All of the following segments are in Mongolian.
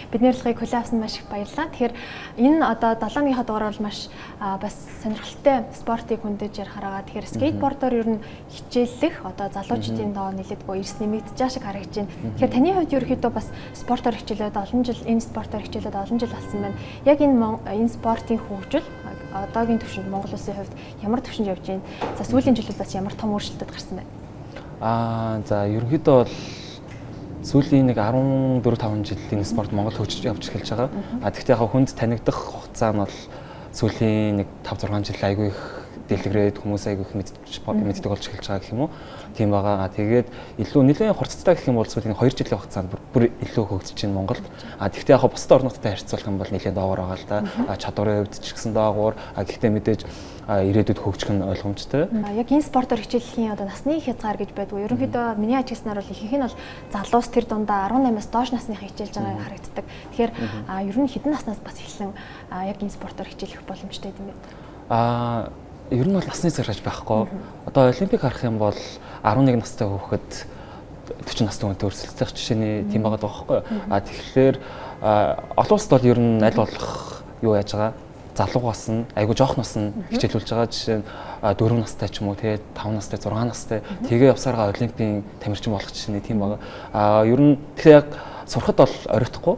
Бидний урилгыг хүлээн авсанд маш их баярлалаа. Тэгэхээр энэ одоо 7-ныхаа дугаар бол маш бас сонирхолтой спортыг хөндөж ярихаараа. Тэгэхээр скейтбордоор ер нь хичээллэх одоо залуучдын доо нэлээдгүй эрс нэмэгдэж байгаа шиг харагдаж байна. Тэгэхээр таны хувьд ерөөхдөө бас спортоор хичээлээд олон жил энэ спортоор хичээлээд олон жил болсон байна. Яг энэ спортын хөгжил одоогийн түвшинд Монгол улсын хувьд ямар түвшинд явж байна? За сүүлийн жилүүд бас ямар том өөрчлөлтүүд гарсан байна? За ерөнхийдөө бол сүүлийн нэг 14-5 жил энэ спорт Монгол хөгжиж явж эхэлж байгаа. Тэгэхдээ яг хүнд танигдах хугацаа нь бол сүүлийн нэг 5-6 жил айгүй их дэлгэрээд хүмүүс айгүй их мэддэг болж эхэлж байгаа гэх юм уу. Тийм байгаа. Тэгээд илүү нэлээд хурцтай гэх юм бол сүүлийн 2 жилийн хугацаанд бүр илүү хөгжиж байна Монголд. Тэгэхдээ яг бусад орнуудтай харьцуулах юм бол нэлээд доогоор байгаа л да. Чадварын хувьд ч гэсэн доогоор. Гэхдээ мэдээж ирээдүйд хөгжих нь ойлгомжтой. Яг энэ спортоор хичээллэхийн одоо насны хязгаар гэж байдгүй. Ерөнхийдөө миний ажигласнаар бол ихэнх нь бол залуус тэр дундаа 18-аас доош насныхаа хичээлж байгаа харагддаг. Тэгэхээр ер нь хэдэн наснаас бас эхлэн яг энэ спортоор хичээллэх боломжтой юм бэ? Ер нь бол насны зэрэг байхгүй. Одоо олимпик харах юм бол 11 настай хүүхэд 40 настай хүнтэй өрсөлдөх жишээний тийм байгаа байхгүй. Тэгэхээр олон улсад бол ер нь аль болох юу яаж байгаа залуугаас нь айгу жоохноос нь хичээлүүлж байгаа. Жишээ нь 4 настай ч юм уу те 5 настай 6 настай тэгээ явсараа олимпийн тамирчин болох жишээ нь тийм байгаа. Ер нь тэгэхээр яг сурахад бол оройтхгүй.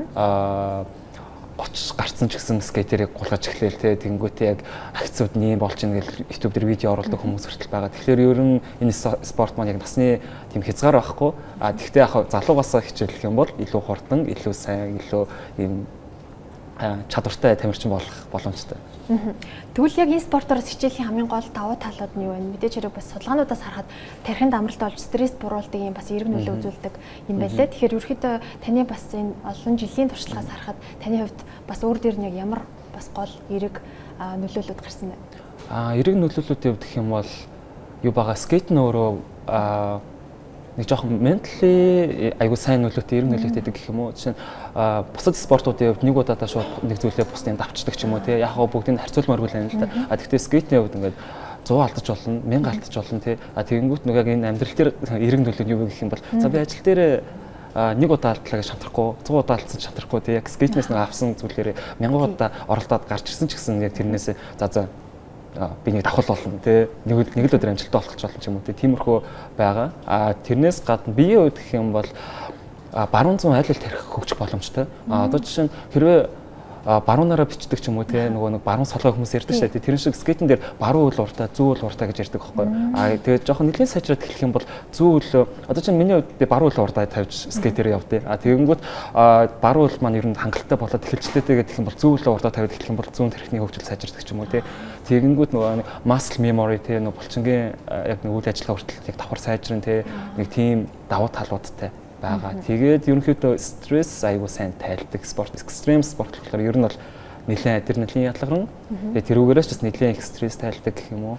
30 гарцсан ч гэсэн скейтерийг гулгаж эхлээл те тэнгүүтээ яг акцууд нэм болж ийн гэж YouTube дээр видео оруулдаг хүмүүс хүртэл байгаа. Тэгэхээр ер нь энэ спорт маань яг насны тийм хязгаар байхгүй. Тэгвэл яг залуугаас хичээлэх юм бол илүү хурдан, илүү сайн, илүү ийм чадвартай тамирчин болох боломжтой. Тэгвэл яг энэ спортоор хичээлийн хамгийн гол давуу талууд нь юу вэ? Мэдээж хэрэг бас судалгаануудаас харахад тархинд амралт болж стресс буруулдаг юм бас эерэг нөлөө үзүүлдэг юм байлээ. Тэгэхээр ерөөхдөө таны бас энэ олон жилийн туршлагаас харахад таны хувьд бас өөр дээр нь яг ямар бас гол эерэг нөлөөлөлт гарсан бэ? Эерэг нөлөөлөлтийн хувьд гэх юм бол юу байгаа скейт нь өөрөө нэг жоохон ментали айгуу сайн нөлөөтэй эерэг нөлөөтэй гэх юм уу. Жишээ нь бусад спортуудын хувьд нэг удаадаа шууд нэг зүйлээ бусдын давчдаг ч юм уу тий. Яг гоо бүгдийг харьцуулмаар хүлээн л да. Тэгэхдээ скейтний хувьд ингээд 100 алдаж болно, 1000 алдаж болно тий. Тэгэнгүүт нэг яг энэ амьдрал дээр эерэг нөлөө нь юу гэх юм бол за би ажил дээр нэг удаа алдлаа гэж шантрахгүй 100 удаа алдсан ч шантрахгүй тий. Яг скейтнээс нэг авсан зүйлээрээ 1000 удаа оролдоод гарч ирсэн ч гэсэн яг тэрнээсээ за би нэг давхал болно тий нэг л өдөр амжилттай болох ч болно ч юм уу тий тиймэрхүү байгаа. Тэрнээс гадна биеийн хувьд гэх юм бол баруун зүүн айл тарих хөгжих боломжтой. Одоо жишээ нь хэрвээ баруунаараа бичдэг ч юм уу тий нөгөө нэг баруун солгой хүмүүс ярьдаг шээ тий тэрэн шиг скейтэн дээр баруун үл уртаа зүүн үл уртаа гэж ярьдаг байхгүй. Тэгээд жоохон нэлийн сайжраад эхлэх юм бол зүүн үл одоо чинь миний хувьд би баруун үл уртаа тавьж скейтер явдээ. Тэгэнгүүт баруун үл маань ер нь хангалттай болоод эхэлжлээтэй гэх юм бол зүүн үл уртаа тавьж эхлэх юм бол зүүн тархины хөгжил сайжирдаг ч юм уу тий. Тэгэнгүүт нөгөө muscle memory тий нөгөө булчингийн яг нэг үйл ажиллагаа хүртэл яг давхар сайжрын тий нэг тийм давуу талуудтай байгаа. Тэгээд ерөнхийдөө стресс аягүй сайн тайлдаг спорт, экстрем спорт болохоор ер нь бол нэлээд адреналин ялгарна. Тэгээд тэрүүгээрээс ч бас нэлээд их стресс тайлдаг гэх юм уу.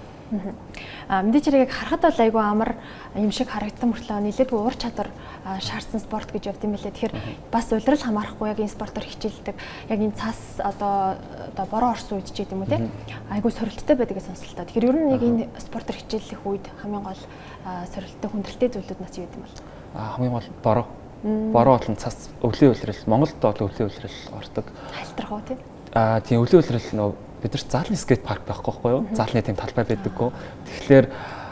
Мэдээж хэрэг харахад бол аягүй амар юм шиг харагдсан мөртлөө нэлээдгүй уур чадвар шаардсан спорт гэж явд юм билээ. Тэгэхээр бас улирал хамаарахгүй яг энэ спортоор хичээлдэг. Яг энэ цаас одоо бороо орсон үед ч гэдэг юм уу те. Аягүй сорилттой байдаг гэж сонслоо. Тэгэхээр ер нь яг энэ спортоор хичээллэх үед хамгийн гол сорилттой хүндрэлтэй зүйлүүд нас юу гэдэг юм бол? Хамгийн гол бороо болон цас өвлийн улирал Монголд бол өвлийн улирал ордог. Хайлтрах уу тийм? Тийм өвлийн улирал нөө бид нар заалны скейт парк байхгүй юу? Заалны тийм талбай байдаггүй. Тэгэхээр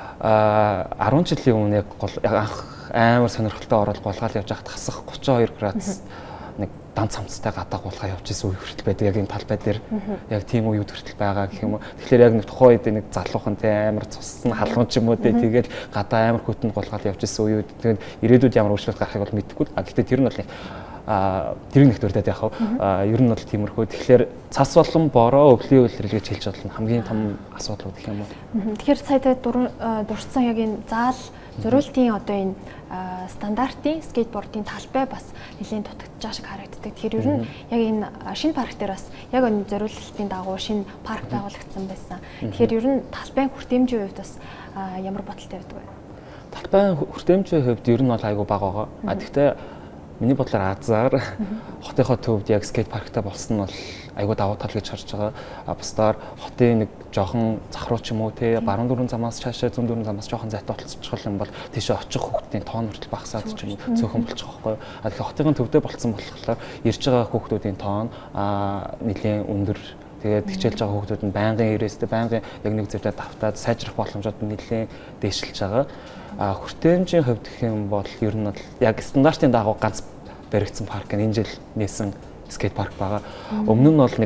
10 жилийн өмнө яг анх амар сонирхолтой орол голгаал явж хахад хасах 32 градус нэг дан цамцтай гадаа гулгаа явж исэн үе хүртэл байдаг. Яг энэ талбай дээр яг тийм үе хүртэл байгаа гэх юм уу. Тэгэхээр яг нэг тухайн үед нэг залуухан тийм амар цуссан халуун ч юм уу тэгээд гадаа амар хөтөнд гулгаал явж исэн үеуд тэгээд ирээдүйд ямар өөрчлөлт гарахыг бол мэдэхгүй. Гэхдээ тэр нь бол тэрийг нэг төрдөд яхав. Ер нь бол тиймэрхүү. Тэгэхээр цас болон бороо өвлийн улирал гэж хэлж бодлоо хамгийн том асуудлууд гэх юм уу. Тэгэхээр сая дурдсан яг энэ заал зөрүүлтийн одоо энэ стандартын скейтбордын талбай бас нэлийн дутагдж шиг харагддаг. Тэгэхээр ер нь яг энэ шинэ парк дээр бас яг энэ зориулалтын дагуу шинэ парк байгуулагдсан байсан. Тэгэхээр ер нь талбайн хүртээмжийн хувьд бас ямар бодолтой байдаг вэ? Талбайн хүртээмжийн хувьд ер нь бол айгүй бага байгаа. Гэхдээ миний бодлоор Азаар хотынхоо төвд яг скейт парктай болсон нь бол айгүй давуу тал гэж харж байгаа. Бусдаар хотын нэг жоохон захруу ч юм уу те баруун дөрвөн замаас цаашаа зүүн дөрвөн замаас жоохон зайтай болцчих юм бол тийшээ очих хүүхдийн тоон хүртэл багасаад ч юм уу цөөхөн болчих واخхой. Тэгэхээр хотын төвдөө болцсон болохоор ирж байгаа хүүхдүүдийн тоон нэлийн өндөр. Тэгээд хичээлж байгаа хүүхдүүд нь байнгын ирээстэй байнгын яг нэг зүйлээр давтаад сайжрах боломжууд нь нэлээд дээшилж байгаа. Хүртээмжийн хувьд гэх юм бол ер нь яг стандартын дагуу ганц баригдсан парк энэ жил нээсэн скейт парк байгаа. Өмнө нь бол нэг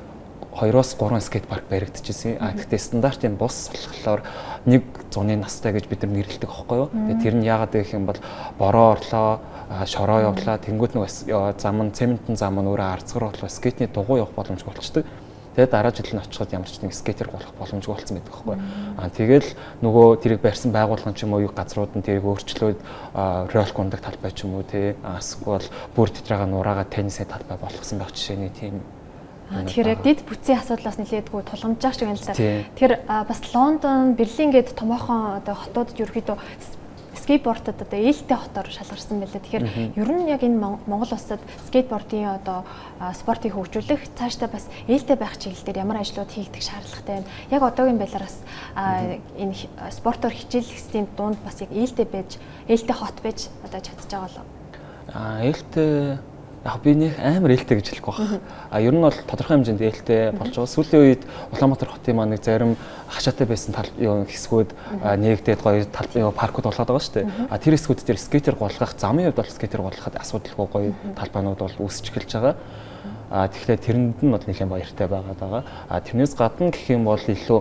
2-3 скейт парк баригдчихсэн. Гэхдээ стандартын бус болохоор нэг зуны настай гэж бид нар нэрлэдэг аахгүй юу. Тэгээд тэр нь яагаад гэх юм бол бороо орлоо, шороо явуулаа, тэнгууд нэг зам нь цементэн зам нь өөрөө арцгар болоо скейтний дугуй явах боломжтой болчдөг. Тэгээд дараа жил нь очиход ямар ч нэг скейтер болох боломжгүй болсон байдаг байхгүй. Тэгэл нөгөө тэрийг барьсан байгууллагын ч юм уу газрууд нь тэрийг өөрчлөөд ролик ундаг талбай ч юм уу те эсвэл бүр тэтрага нураагаа теннисийн талбай болгосон байх жишээний тийм. Тэгэхээр яг дэд бүтцийн асуудлаас нэлээдгүй тулгамжаах шиг байна л да. Тэр бас Лондон, Берлин гээд томоохон одоо хотуудад ерөөхдөө скейтбордод одоо ээлтэй хотоор шалгарсан байлаа. Тэгэхээр ер нь яг энэ Монгол улсад скейтбордын одоо спортыг хөгжүүлэх цаашдаа бас ээлтэй байх чиглэлээр ямар ажлууд хийгдэх шаардлагатай байна. Яг одоогийн байдлаараас энэ спортоор хичээллэхсийн дунд бас яг ээлтэй хот байж одоо чадчих байгаа болов. Ээлтэй яг би нэг амар ээлтэй гэж хэлэхгүй байна. Ер нь бол тодорхой хэмжээнд ээлтэй болж байгаа. Сүүлийн үед Улаанбаатар хотын маань нэг зарим хашаатай байсан хэсгүүд нээгдээд гоё паркууд болгоод байгаа шүү дээ. Тэр хэсгүүд дээр скейтер голгох, замын хувьд бол скейтер голгоход асуудалгүй гоё талбайнууд бол үүсэж эхэлж байгаа. Тэгэхээр тэрэнд нь бол нэлээд баяртай байгаа. Тэрнээс гадна гэх юм бол илүү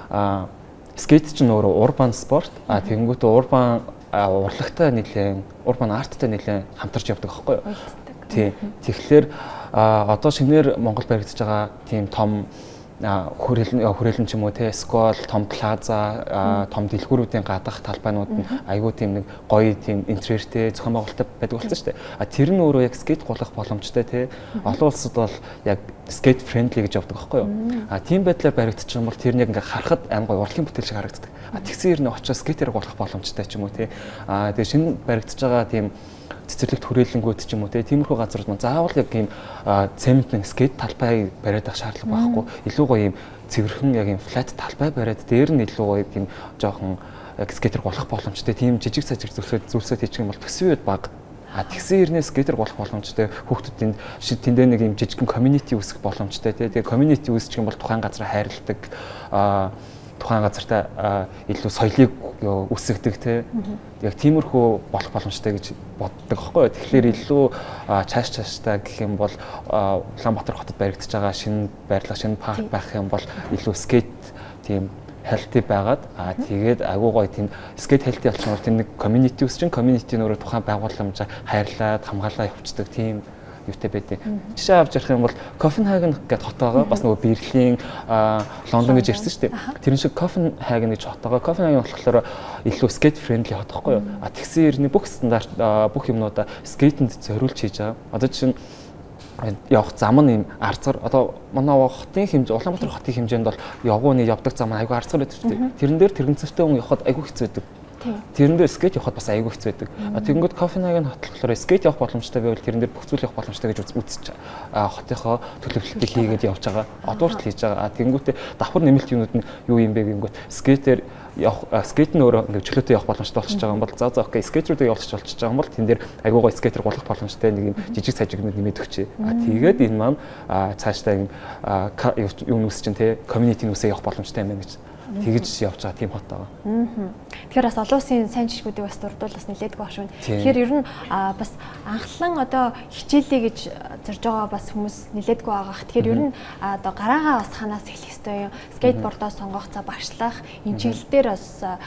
скейт чинь өөрөө урбан спорт. Тэгэнгүүтээ урбан урлагтай нэлээд урбан арттай нэлээд хамтарч явдаг аахгүй юу? Тэгэхээр одоо шинээр Монгол баригдаж байгаа тийм том хүрээлэн ч юм уу те скол том плаза том дэлгүүрүүдийн гадах талбайнууд нь айгүй тийм нэг гоё тийм интерьертэй зохион байгуулалттай байдаг болсон шүү дээ. Тэр нь өөрөө яг скейт голох боломжтой те олон улсад бол яг скейт френдли гэж явдаг байхгүй юу? Тийм байдлаар баригдчих юм бол тэр нь яг ингээ харахад амар гоё урлагийн бүтээл шиг харагддаг. Тэгсэн хэрнээ очиж скейтер голох боломжтой ч юм уу те. Тэгээ шинэ баригдаж байгаа тийм цэцэрлэгт хүрээлэнгүүд ч юм уу тиймэрхүү газрууд маань заавал яг ийм цементний скейт талбай бариад авах шаардлага байхгүй. Илүү гоё ийм цэвэрхэн яг ийм флат талбай бариад дээр нь илүү гоё тийм жоохон скейтер голох боломжтой тийм жижиг сажиг зүйлсүүд хийчих юм бол төсвийн үед бага. Тэгсэн хэрнээ скейтер голох боломжтой хүүхдүүд тэндээ нэг ийм жижигхэн community үүсгэх боломжтой тэгээ community үүсчих юм бол тухайн газраа хайрладаг тухайн газартай илүү соёлыг үсгдэг те яг тиймэрхүү болох боломжтой гэж боддог аахгүй. Тэгэхээр илүү цааштай гэх юм бол Улаанбаатар хотод баригдаж байгаа шинэ байрлал шинэ парк байх юм бол илүү скейт тийм healthy байгаад тэгээд агуу гоё тийм скейт healthy болчихсон бол тийм нэг community үүсчин community нөрөө тухайн байгууламжаа хайрлаад хамгаалаа явуулдаг тийм юутай байдیں۔ Жишээ авч ярих юм бол Копенгаген гэдэг хот байгаа. Бас нөгөө Берлин, Лондон гэж ирсэн шүү дээ. Тэр шиг Копенгаген гэж хот байгаа. Копенгаген болохоор илүү скейт френдли хот байхгүй юу? Тэгсэн хэрний бүх стандарт бүх юмнуудаа скейтэнд зориулж хийж байгаа. Одоо жишээ нь явах зам нь юм арцгар одоо манай хотын хэмжээ Улаанбаатар хотын хэмжээнд бол явгууны явдаг зам айгүй арцгар байдаг шүү дээ. Тэрэн дээр тэрэгцэртэй хүн явахад айгүй хэцүү байдаг. Тэрэн дээр скейт явахад бас айгүй хэцүү байдаг. Тэгэнгүүт Копенгаген хот болохоор скейт явах боломжтой байвал тэрэн дээр бүх зүйл явах боломжтой гэж үзэж хотынхоо төлөвлөлтийг хийгээд явж байгаа. Одуурт хийж байгаа. Тэгэнгүүтээ давхар нэмэлт юмнууд нь юу юм бэ гэнгүүт скейтер явах скейт нь өөрөө ингээд чөлөөтэй явах боломжтой болчихж байгаа юм бол за окей скейтерүүдээ явуулчих болчихж байгаа юм бол тэн дээр айгүй гоё скейтер голох боломжтой нэг юм жижиг сажигнууд нэмээд өгчээ. Тэгээд энэ маань цаашдаа юм үс чинь те community нүсээ явах боломжтой юм байна гэж тэгж явж байгаа тийм хот байгаа. Тэгэхээр бас олон улсын сайн жишгүүдийг бас дурдвал бас нэлээдгүй багш байна. Тэгэхээр ер нь бас анхлан одоо хичээлээ гэж зорж байгаа бас хүмүүс нэлээдгүй байгаа. Тэгэхээр ер нь одоо гараагаа бас ханаас эхлэх ёстой юм. Скейтбордоо сонгох за багшлах энэ чиглэл дээр бас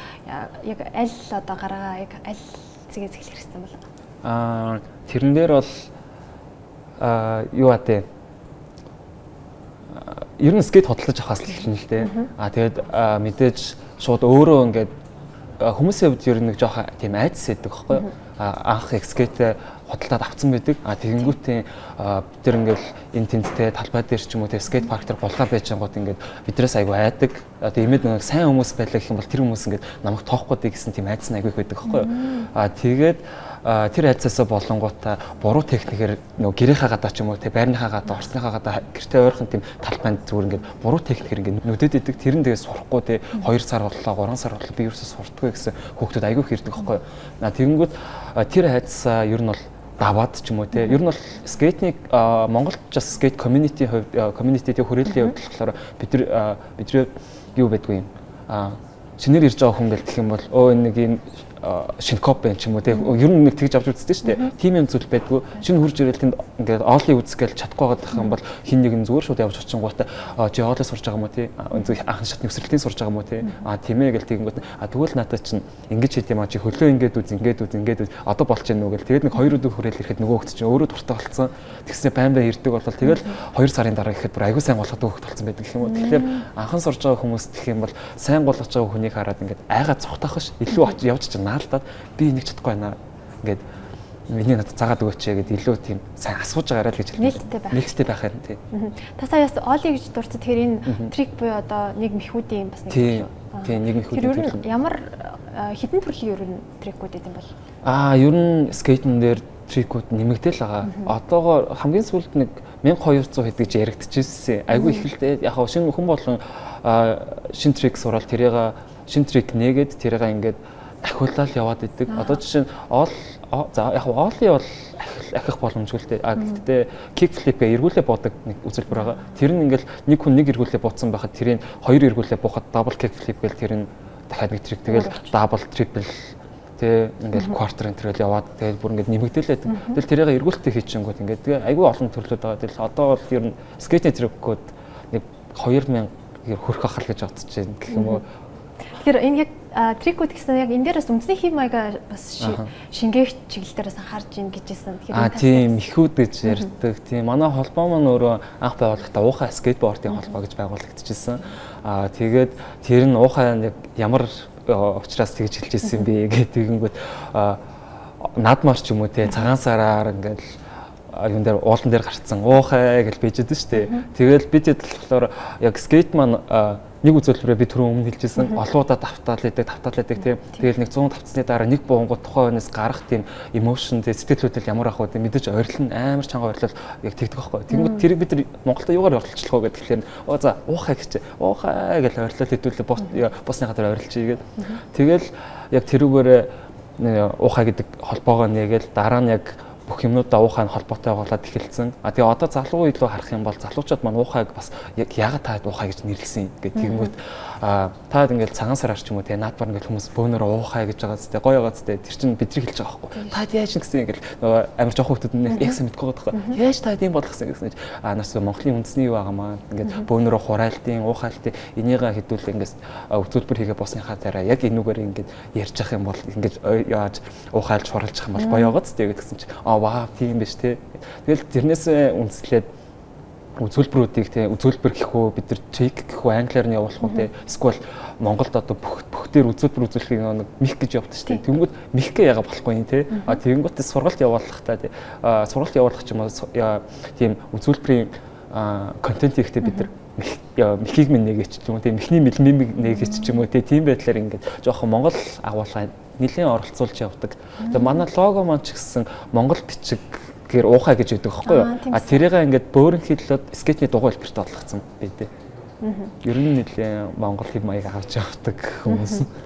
яг аль одоо гараагаа яг аль зэгээс эхлэх хэрэгтэй бол тэрэн дээр бол юу атэ ер нь скейт хөдөлж авахаас л чинь л дээ. Тэгээд мэдээж шууд өөрөө ингээд хүмүүсийн хувьд ер нь нэг жоохон тийм айдас байдаг байхгүй юу? Анх их скейт хөдөлтад авцсан байдаг. Тэгэнгүүтээ бид тэр ингээд энэ тенттэй талбай дээр ч юм уу скейт парк дээр голгаа байж байгаад ингээд бидрээс айгүй айдаг. Одоо имэд нэг сайн хүмүүс байлаа гэх юм бол тэр хүмүүс ингээд намайг тоохгүй дээ гэсэн тийм айдас айгүй их байдаг байхгүй юу? Тэгээд тэр хайцаасаа болонгуудаа буруу техникээр нөгөө гэрийнхаа гадаа ч юм уу те байрныхаа гадаа орсныхаа гадаа гэртээ ойрхон тийм талбайнд зүгээр ингээд буруу техникээр ингээд нүдэд идэг тэр нь тэгээ сурахгүй те 2 сар боллоо 3 сар боллоо би ерөөсөө сурдаггүй гэсэн хүүхдүүд айгүй хэрдэг байхгүй. Тэгэнгүүт тэр хайцаа ер нь бол даваад ч юм уу те ер нь бол скейтник Монголд бас скейт community хувьд community-тэй хүрээллийн хувьд болохоор бидний юу байдгүй юм шинээр ирж байгаа хүн гэл гэх юм бол нэг юм шинкоп байх ч юм уу те ер нь нэг тэгж авч үздэг шүү дээ. Тим юм зүйл байдгүй. Шинэ хурж ирэл тэнд ингээд оолын үзгээл чадахгүй байгаа юм бол хин нэг нь зүгээр шууд явж очингуудаа чи оолоо сурж байгаа юм уу те анхан шатны өсрэлтийн сурж байгаа юм уу те тийм ээ гэл тэгэнгүүт тэгвэл надад чинь ингэж хийх юм чи хөлөө ингээд үз одоо болж гэнэ үү гэл тэгээд нэг 2 өдөр хүрээл ирэхэд нөгөө хөлт чинь өөрөө дуртай болцсон. Тэгснэ байн ирдэг болол тэгэл 2 сарын дараа ирэхэд бүр аягүй сайн болгодог хөлт болцсон байдаг гэх юм уу. Тэгэхээр анхан сурж байгаа хүмүүс гэх юм бол сайн болгож байгаа хүнийг хараад ингээд айгаа цухтах ш илүү явж чинь наалдаад би нэг чадахгүй байна ингээд миний надад цагаад өгөөч гэгээд илүү тийм сайн асууж байгаарай л гэж хэлсэн. Нээлттэй байх юм тий. Та сая бас оли гэж дурцад тэр энэ трик буюу одоо нэг мехүүдийн бас нэг шүү. Тий, нэг мехүүд. Тэр ер нь ямар хідэн төрлийн ер нь трикүүд гэдэг юм бол? Ер нь скейтэн дээр трикүүд нэмэгдээл байгаа. Одоогоор хамгийн сүүлд нэг 1200 хэд гэж яригдчихсэн. Айгүй их л дээ. Яг шинэ хүн болгон шинэ трик сураад тэрийг шинэ трик нээгээд тэрийг ингээд ахиулаад яваад идэг. Одоо жишээ нь яг оолын бол ахих боломжгүй л дээ. Гэхдээ kick flip-ээ эргүүлээ буудаг нэг үзэлбэр байгаа. Тэр нь ингээл нэг хүн нэг эргүүлээ буудсан байхад тэрийг 2 эргүүлээ буухад double kick flip гээл тэр нь дахиад нэг трик тэгэл double triple тэ ингээл quarter интервал яваад тэгэл бүр ингээд нэмэгдээлээд. Тэгэл тэрийг эргүүлэлтээ хийчихэнгүүт ингээд тэгээ айгүй олон төрлүүд байгаа. Тэгэл одоо бол ер нь скейтинг трикүүд нэг 2000 хүрэх ахал гэж бодож байна гэх юм уу. Тэгэхээр энэ яг трикүүд гэсэн яг энэ дээрээс үндэсний хэв маяга бас шингээх чиглэлээрээс анхаарч ийн гэжсэн. Тэгэхээр тийм ихүүд гэж ярьдаг. Тийм манай холбоо маань өөрөө анх байгуулахдаа уухай скейтбордын холбоо гэж байгуулагдчихсан. Тэгээд тэр нь уухай яг ямар учраас тэгж хэлжсэн бэ гэдэгэнгүүт наадмаар ч юм уу те цагаан сараар ингээл юун дээр уулан дээр гарцсан уухай гэж бийжэд нь штэ. Тэгэл бид болохоор яг скейт маань нэг үзүүлбэрээ би түрүүн өмнө хэлжсэн олоодаа давтаалдаг тийм. Тэгэл нэг 100 давтсны дараа нэг буунгууд тухайн хүнээс гарах тийм эмошн тийм сэтгэлүүдэл ямар ах вэ тийм мэдээж ойрлол амар чанга ойрлол яг тэгдэг байхгүй. Тэнгүүд тэрийг бид нар Монголда юугаар оролцох вэ гэхээр за уухай гэж уухай гэж ойрлол хэдүүлээ босны гадар ойрлолчих гээд тэгэл яг тэрүүгээр уухай гэдэг холбоогоо нээгээл дараа нь яг бүх юмнуудаа уухай холбоотой болоод эхэлсэн. Тэгээ одоо залуу илүү харах юм бол залуучууд маань уухайг бас яг яагаад таад уухай гэж нэрлэсэн гэдэг тэгэнгүүт таад ингээл цагаан сараар ч юм уу те наадмаар ингээл хүмүүс бөөнөрөө уухай гэж байгаа зү гоё байгаа зү тэр чинь бидний хэлж байгаа байхгүй. Таад яаж ингэсэн ингээл амар жоох хүмүүс нь яг сайн мэдгүй байгаа байхгүй. Яаж таад юм болгосон гэсэн чинь нас Монголын үндэсний юу байгаа маа ингээд бөөнөрөө хураалтын уухайлтын энийгээ хэдүүл ингээс үзүүлбэр хийгээ босныхаа дараа яг энүүгээр ингээд ярьж ах юм бол ингээд яаж уухайлж хураалж ах юм бол гоё байгаа зү гэсэн чинь вау тийм биш те. Тэгэл тэрнээс үндэслээд үзүүлбэрүүдийг те үзүүлбэр гэхүү бид нар чек гэхүү англиар нь явуулах уу те эсвэл Монголд одоо бүх дээр үзүүлбэр үзүүлэхийг нэг мих гэж явуулдаг шүү дээ. Тэнгүүд михгээ яга болохгүй юм те. Тэнгүүд сургалт явуулахдаа те сургалт явуулах ч юм уу тийм үзүүлбэрийн контент хийхдээ бид нар михийг минь нэгээч ч юм уу те михний мимиг нэгээч ч юм уу те тийм байдлаар ингээд жоохон Монгол агуулгаа нэлээд оролцуулж явдаг. Тэгээ манай лого маань ч гэсэн Монгол бичиг гэр уухай гэж өгдөг байхгүй юу? Тэрийг ингээд бөөрөнхийдлээд скетчний дугуй хэлбэрт бодлогдсон бэ дээ. Ер нь нэлээд Монгол хэв маяг авч явдаг хүмүүс.